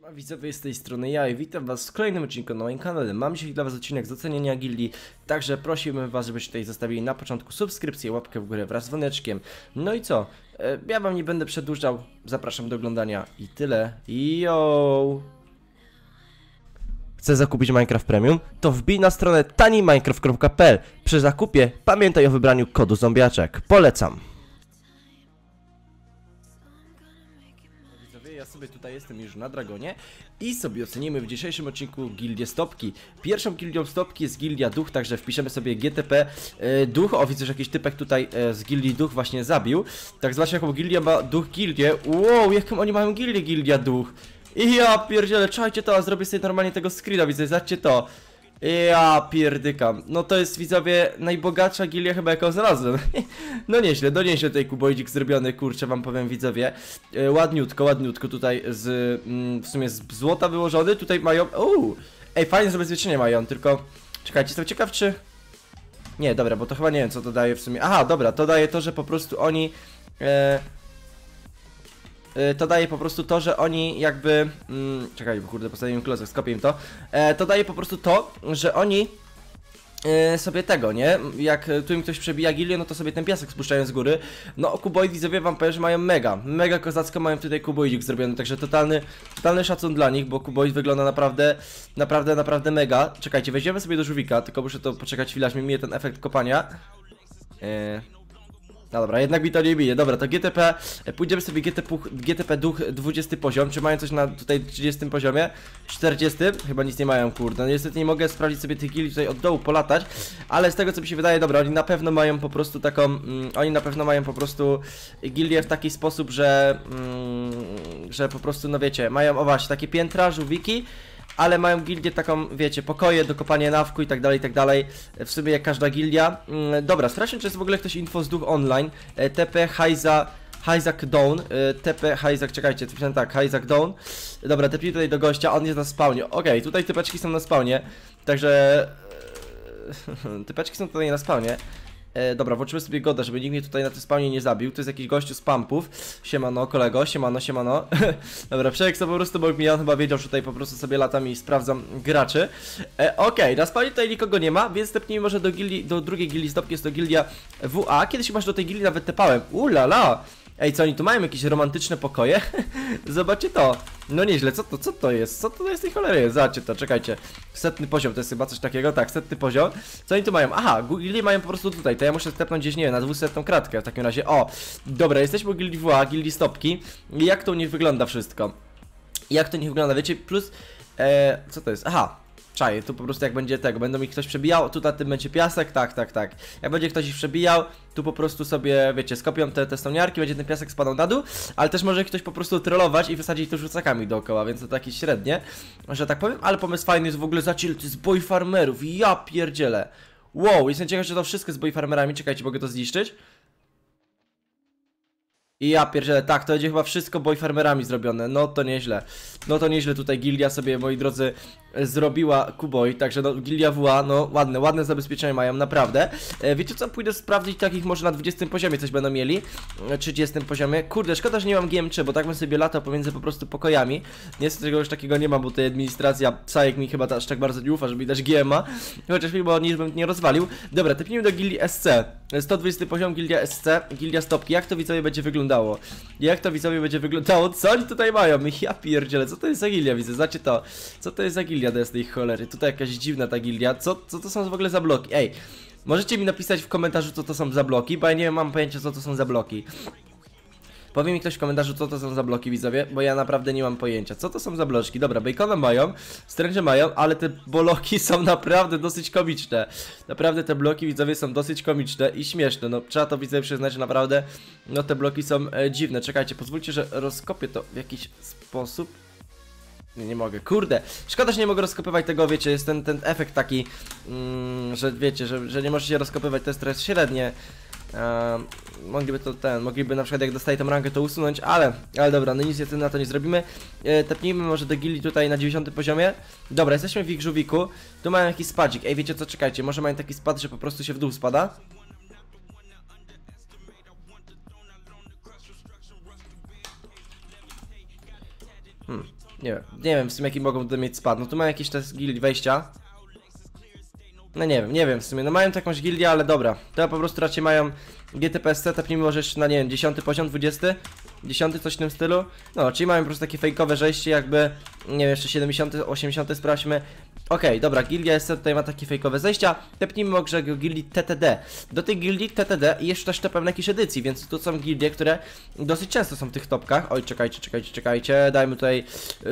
Widzowie, z tej strony ja i witam was w kolejnym odcinku na moim kanale. Mam dzisiaj dla was odcinek z oceniania gildii, także prosimy was, żebyście tutaj zostawili na początku subskrypcję, łapkę w górę wraz z dzwoneczkiem. No i co? Ja wam nie będę przedłużał, zapraszam do oglądania i tyle. Yo! Chcesz zakupić Minecraft Premium? To wbij na stronę taniminecraft.pl. Przy zakupie pamiętaj o wybraniu kodu zombiaczek. Polecam! Ja sobie tutaj jestem już na Dragonie i sobie ocenimy w dzisiejszym odcinku gildię Stopki. Pierwszą gildią Stopki jest gildia Duch, także wpiszemy sobie GTP Duch. O, widzę, że jakiś typek tutaj z gildii Duch właśnie zabił. Tak, zobaczcie, jaką gildia ma Duch gildię. Wow, jaką oni mają gildia Duch. I ja pierdzielę, czajcie to, a zrobię sobie normalnie tego screena, widzę, zobaczcie to. Ja pierdykam. No to jest, widzowie, najbogatsza gildia chyba, jaką znalazłem. No nieźle tutaj kuboidzik zrobiony, kurczę, wam powiem, widzowie. Ładniutko tutaj w sumie z złota wyłożony. Tutaj mają, ej, fajne zabezpieczenie mają, tylko czekajcie, jestem ciekaw, czy... Nie, dobra, bo to chyba nie wiem, co to daje w sumie. Aha, dobra, to daje to, że po prostu oni... To daje po prostu to, że oni jakby... czekaj, bo kurde, postawiłem klocek, skopię im to. To daje po prostu to, że oni sobie tego, nie? Jak tu im ktoś przebija gilię, no to sobie ten piasek spuszczają z góry. No, kuboid, widzowie, wam powiem, że mają mega kozacko mają tutaj kuboidzik zrobiony, także totalny szacun dla nich, bo kuboid wygląda naprawdę mega. Czekajcie, weźmiemy sobie do żółwika, tylko muszę to poczekać chwilę, aż mi mije ten efekt kopania. No dobra, jednak mi to nie bije. Dobra, to GTP, pójdziemy sobie GTP Duch 20 poziom. Czy mają coś na tutaj 30 poziomie? 40? Chyba nic nie mają, kurde. No niestety nie mogę sprawdzić sobie tych gildii tutaj od dołu polatać, ale z tego, co mi się wydaje, dobra, oni na pewno mają po prostu taką, gildię w taki sposób, że po prostu, no wiecie, mają, o właśnie, takie piętra, żółwiki, ale mają gildię taką, wiecie, pokoje do kopania nawku i tak dalej, w sumie jak każda gildia. Dobra, sprawdźmy, czy jest w ogóle ktoś info z Duch Online. TP Hyzak Dawn, TP Hyzak, czekajcie, pisałem tak, Hyzak Dawn. Dobra, tepnij tutaj do gościa, on jest na spawnie. Okej, tutaj typeczki są na spawnie, także... typeczki są tutaj na spawnie. Dobra, włączymy sobie goda, żeby nikt mnie tutaj na tym spawnie nie zabił. To jest jakiś gościu z pumpów. Siemano, kolego, siemano. Dobra, Przemek to po prostu, bo mi on chyba wiedział, że tutaj po prostu sobie latam i sprawdzam graczy. Okej, na spawnie tutaj nikogo nie ma, więc stepnijmy może do drugiej gildii Stopki, jest to gildia WA. Kiedyś chyba do tej gildii nawet tepałem. Ulala! Ej, co oni tu mają? Jakieś romantyczne pokoje? Zobaczcie to. No nieźle, co to jest? Co to jest tej cholery? Zobaczcie to, czekajcie. 100 poziom, to jest chyba coś takiego, tak, 100 poziom. Co oni tu mają? Aha, gildie mają po prostu tutaj, to ja muszę stepnąć gdzieś, nie wiem, na 200 kratkę w takim razie. O, dobra, jesteśmy u gildii WA, gildii Stopki. I jak to u nich wygląda wszystko? Jak to u nich wygląda, wiecie, plus... co to jest? Aha. Czaję, tu po prostu jak będzie tego, będą mi ktoś przebijał, tu na tym będzie piasek, tak. Jak będzie ktoś ich przebijał, tu po prostu sobie, wiecie, skopią te stoniarki, będzie ten piasek spadał na dół, ale też może ktoś po prostu trollować i wysadzić to rzucakami dookoła, więc to takie średnie, że tak powiem, ale pomysł fajny jest w ogóle, to jest boj farmerów, ja pierdzielę. Wow, jestem ciekaw, czy to wszystko jest boj farmerami, czekajcie, mogę to zniszczyć? I ja pierdzielę, tak, to będzie chyba wszystko boj farmerami zrobione, no to nieźle tutaj gildia sobie, moi drodzy, zrobiła kuboj, także no, gildia WA, no ładne zabezpieczenia mają, naprawdę. Wiecie co, pójdę sprawdzić takich, może na 20 poziomie coś będą mieli, 30 poziomie, kurde, szkoda, że nie mam GM3, bo tak bym sobie latał pomiędzy po prostu pokojami. Niestety czegoś takiego nie mam, bo tutaj administracja, Sajek mi chyba aż tak bardzo nie ufa, żeby mi dać GM-a, chociaż mimo nic bym nie rozwalił. Dobra, tepnijmy do gildii SC, 120 poziom, gildia SC, gildia Stopki, jak to, widzowie, będzie wyglądało? Co oni tutaj mają? Ja pierdzielę, co to jest za gildia, widzę, znacie to, co to jest za gildia, to jest tej cholery, tutaj jakaś dziwna ta gildia, co to są w ogóle za bloki? Ej, możecie mi napisać w komentarzu, co to są za bloki, bo ja nie mam pojęcia, co to są za bloki. Powie mi ktoś w komentarzu, co to są za bloki, widzowie, bo ja naprawdę nie mam pojęcia. Co to są za bloczki? Dobra, bacona mają, stręże mają, ale te bloki są naprawdę dosyć komiczne. Naprawdę te bloki, widzowie, są dosyć komiczne i śmieszne. No, trzeba to, widzowie, przyznać, że naprawdę, no, te bloki są dziwne. Czekajcie, pozwólcie, że rozkopię to w jakiś sposób. Nie mogę, kurde, szkoda, że nie mogę rozkopywać tego, wiecie, jest ten efekt taki, że wiecie, że nie możecie rozkopywać, to jest trochę średnie. Mogliby na przykład, jak dostaję tą rankę, to usunąć, ale dobra, no nic na to nie zrobimy. Tepnijmy może do gildii tutaj na 90 poziomie. Dobra, jesteśmy w ich żółwiku, tu mają jakiś spadzik, ej, wiecie co, czekajcie, może mają taki spad, że po prostu się w dół spada? nie wiem w sumie jaki mogą tutaj mieć spad. No tu mam jakieś te gildie wejścia. No nie wiem w sumie, no mają jakąś gildię, ale dobra. To po prostu raczej mają GTPSC, tepnijmy może jeszcze na, nie wiem, 10 poziom, 20? 10, coś w tym stylu. No, czyli mają po prostu takie fejkowe zejście, jakby, nie wiem, jeszcze 70, 80 sprawdźmy. Okej, dobra, gildia SC tutaj ma takie fejkowe zejścia. Tepnijmy może gildii TTD. Do tej gildii TTD i jeszcze też tepem na jakiejś edycji, więc tu są gildie, które dosyć często są w tych topkach. Oj, czekajcie. Dajmy tutaj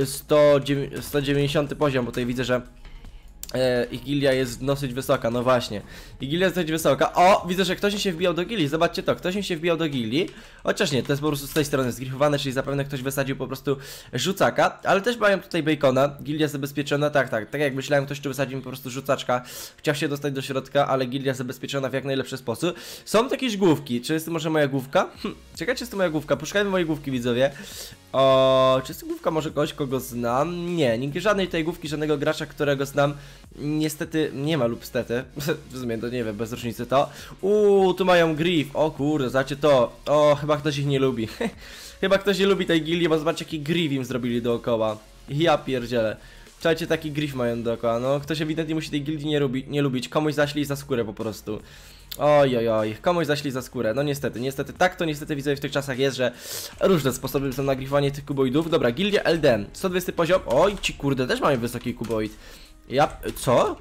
190 poziom, bo tutaj widzę, że ich gildia jest dosyć wysoka, no właśnie. Ich gildia jest dosyć wysoka. O, widzę, że ktoś mi się wbijał do gildii. Zobaczcie to, ktoś mi się wbijał do gildii. Chociaż nie, to jest po prostu z tej strony zgrifowane, czyli zapewne ktoś wysadził po prostu rzucaka. Ale też mają tutaj bacona, gildia zabezpieczona, tak jak myślałem, ktoś tu wysadził mi po prostu rzucaczka. Chciał się dostać do środka, ale gildia zabezpieczona w jak najlepszy sposób. Są to jakieś główki, czy jest to może moja główka? Czekajcie, czy jest to moja główka, poszukajmy mojej główki, widzowie. O, czy jest to główka może kogoś, kogo znam? Nie, nigdy żadnej tej główki, żadnego gracza, którego znam, niestety nie ma lub stety. W sumie to nie wiem, bez różnicy to. Tu mają Griff. O kurde, zobaczcie to. O, chyba ktoś ich nie lubi. Chyba ktoś nie lubi tej gildii, bo zobaczcie jaki Griff im zrobili dookoła. Ja pierdzielę. Słuchajcie, taki Griff mają dookoła. No, ktoś ewidentnie musi tej gildii nie lubić. Komuś zaśli za skórę po prostu. Oj, komuś zaśli za skórę. No niestety, tak to niestety widzę w tych czasach jest, że różne sposoby są na grifowanie tych kuboidów. Dobra, gildia LDM, 120 poziom. Oj, ci kurde, też mają wysoki kuboid. Co?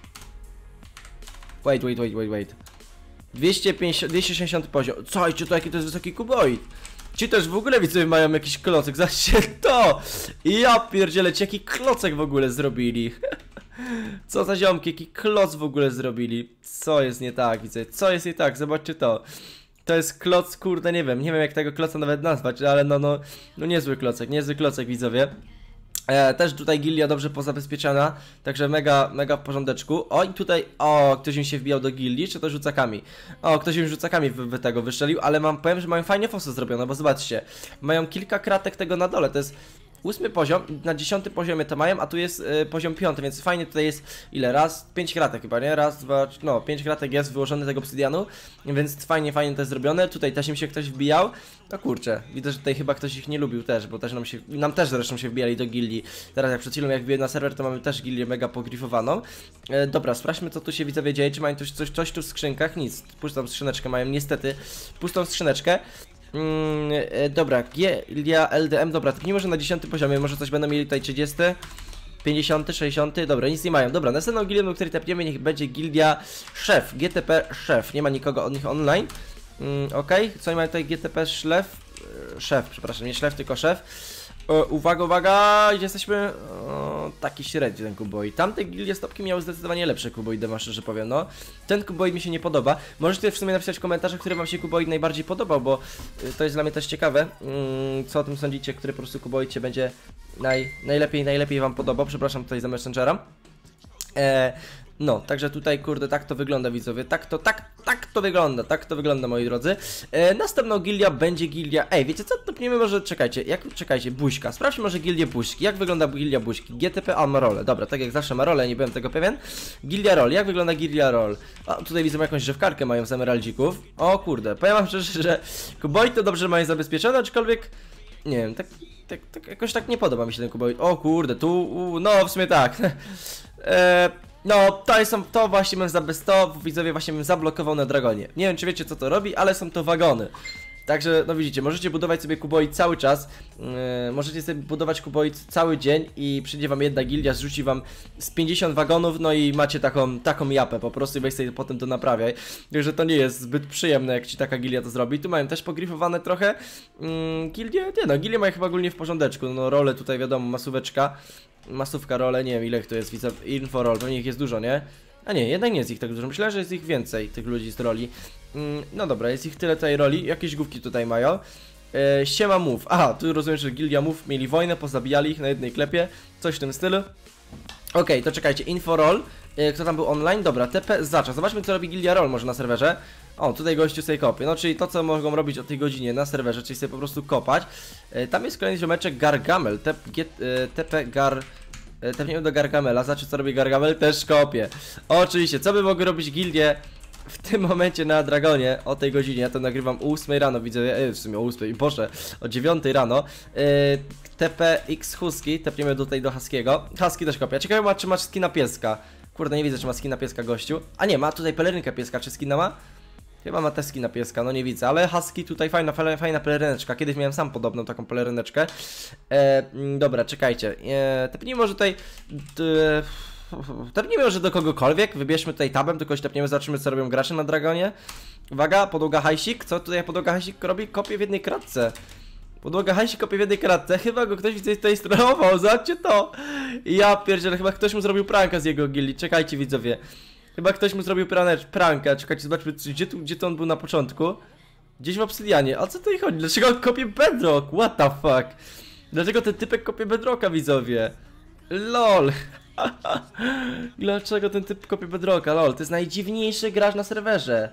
Wait. 260 poziom. Słuchajcie, to jaki to jest wysoki kuboid. Ci też w ogóle widzowie mają jakiś klocek, zobaczcie to! Ja pierdzielę, ci jaki klocek w ogóle zrobili. Co za ziomki, jaki kloc w ogóle zrobili. Co jest nie tak, widzę, co jest nie tak, zobaczcie to. To jest kloc, kurde, nie wiem jak tego kloca nawet nazwać, ale no niezły klocek widzowie. Też tutaj gildia dobrze pozabezpieczona, także mega w porządeczku. O, i tutaj, ktoś mi się wbijał do gildii, czy to rzucakami? Ktoś mi rzucakami tego wyszczelił, ale powiem, że mają fajnie fosy zrobione, bo zobaczcie, mają kilka kratek tego na dole, to jest 8 poziom, na 10 poziomie to mają, a tu jest poziom 5, więc fajnie tutaj jest, ile? Raz, 5 kratek chyba, nie? Raz, dwa, no 5 kratek jest wyłożone tego obsydianu, więc fajnie to jest zrobione. Tutaj też im się ktoś wbijał. No kurczę, widzę, że tutaj chyba ktoś ich nie lubił też, bo też nam też zresztą się wbijali do gildii. Teraz jak przed chwilą jak wbiję na serwer, to mamy też gildię mega pogrifowaną. Dobra, sprawdźmy co tu się widzowie dzieje, czy mają coś tu w skrzynkach? Nic, pustą skrzyneczkę mają, niestety, pustą skrzyneczkę. Dobra, gildia LDM, dobra, tak nie może na 10 poziomie, może coś będą mieli tutaj 30, 50, 60, dobra, nic nie mają. Dobra, następną gildią, do której tepniemy, niech będzie gildia Szef, GTP Szef, nie ma nikogo od nich online. Okej, co mają tutaj GTP Szef, przepraszam, nie Szef, tylko Szef. Uwaga, gdzie jesteśmy? Taki średni ten kuboid. Tamte gildie stopki miały zdecydowanie lepsze kuboidy, szczerze powiem, no. Ten kuboid mi się nie podoba. Możecie w sumie napisać w komentarzach, który wam się kuboid najbardziej podobał, bo to jest dla mnie też ciekawe. Co o tym sądzicie, który po prostu kuboid się będzie najlepiej wam podobał. Przepraszam tutaj za Messengera. No, także tutaj, kurde, tak to wygląda, widzowie, tak to wygląda, moi drodzy. Następną gildia będzie gildia, wiecie co, topniemy może, czekajcie, Buźka, sprawdźmy może gildię Buźki, jak wygląda gildia Buźki, GTP, ma rolę, dobra, tak jak zawsze ma rolę, nie byłem tego pewien. Gildia Roll, jak wygląda gildia Roll? Tutaj widzę jakąś drzewkarkę mają z emeraldzików, o kurde, powiem wam szczerze, że kuboid to dobrze mają zabezpieczone, aczkolwiek, nie wiem, tak jakoś tak nie podoba mi się ten kuboid, o kurde, no w sumie tak. No, to właśnie widzowie właśnie bym zablokował na Dragonie. Nie wiem, czy wiecie co to robi, ale są to wagony. Także, no widzicie, możecie budować sobie kuboid cały czas. Możecie sobie budować kuboid cały dzień i przyjdzie wam jedna gildia, zrzuci wam z 50 wagonów, no i macie taką japę po prostu i weź sobie potem to naprawiaj. Także to nie jest zbyt przyjemne, jak ci taka gildia to zrobi. Tu mają też pogrifowane trochę gildie mają chyba ogólnie w porządeczku. No, role tutaj wiadomo, masówka role, nie wiem ile to jest, widzę, inforol, pewnie ich jest dużo, nie? A nie, jednak nie jest ich tak dużo, myślę, że jest ich więcej, tych ludzi z roli. No dobra, jest ich tyle tej roli, jakieś główki tutaj mają. Siema move, aha, tu rozumiem, że gildia move mieli wojnę, pozabijali ich na jednej klepie, coś w tym stylu. Okej, to czekajcie, inforol, kto tam był online? Dobra, TP zacza, zobaczmy co robi gildia roll może na serwerze. O, tutaj gościu sobie kopie, no czyli to co mogą robić o tej godzinie na serwerze, czyli sobie po prostu kopać. Tam jest kolejny ziomeczek Gargamel, tepniemy do Gargamela, znaczy co robi Gargamel? Też kopie. Oczywiście, co by mogły robić gildie w tym momencie na Dragonie o tej godzinie, ja to nagrywam o 8 rano, widzę, w sumie o 8, boże, o 9 rano. TPX Husky, tepniemy tutaj do Huskiego. Husky też kopia. Ciekawe, czy masz skina pieska. Kurde, nie widzę, czy ma skina pieska gościu. A nie, ma tutaj pelerynkę pieska, czy skina ma? Chyba ma też skina pieska, no nie widzę, ale Husky tutaj fajna peleryneczka. Kiedyś miałem sam podobną taką peleryneczkę. Dobra, czekajcie. Tepnijmy może tutaj... Tepnijmy może do kogokolwiek, wybierzmy tutaj tabem, tylko tepniemy, zobaczymy co robią gracze na Dragonie. Uwaga, podłoga hajsik, co tutaj podłoga hajsik robi? Kopie w jednej kratce. Podłoga hajsik kopie w jednej kratce, chyba go ktoś tutaj sterował, zobaczcie to. Ja pierdzielę, chyba ktoś mu zrobił pranka z jego gildii, czekajcie widzowie. Chyba ktoś mu zrobił pranka, czekajcie, zobaczmy gdzie to on był na początku. Gdzieś w Obsydianie, a co tutaj chodzi? Dlaczego on kopie bedrock? What the fuck? Dlaczego ten typek kopie bedrocka, widzowie? LOL. Dlaczego ten typ kopie bedrocka? LOL, to jest najdziwniejszy gracz na serwerze.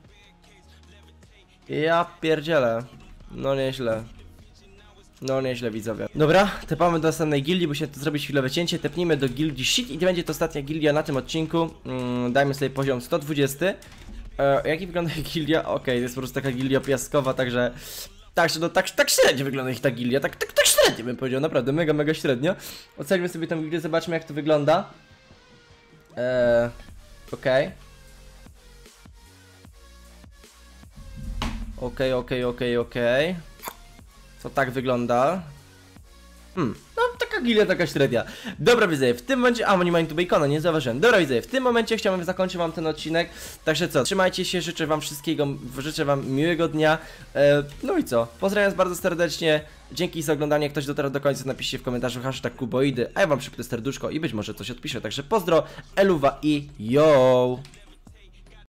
Ja pierdzielę. No nieźle. No nieźle widzowie. Dobra, tepamy do następnej gildii, musimy tu zrobić chwilowe cięcie. Tepnijmy do gildii Shit i będzie to ostatnia gildia na tym odcinku. Dajmy sobie poziom 120. Jaki wygląda gildia? Okej, to jest po prostu taka gildia piaskowa, także... no tak średnio wygląda ich ta gildia, tak średnio bym powiedział, naprawdę, mega średnio. Oceńmy sobie tę gildię, zobaczmy jak to wygląda. Okej. Okej. To tak wygląda. No taka gilia, taka średnia. Dobra widzowie, w tym momencie... A, nie ma tu bacona, nie zauważyłem. Dobra widzowie, w tym momencie chciałbym zakończyć wam ten odcinek. Także co, trzymajcie się, życzę wam wszystkiego, życzę wam miłego dnia. No i co, pozdrawiam bardzo serdecznie. Dzięki za oglądanie, jak ktoś dotarł do końca, napiszcie w komentarzu #kuboidy, a ja wam przypnę serduszko i być może coś odpiszę. Także pozdro, eluwa i yo!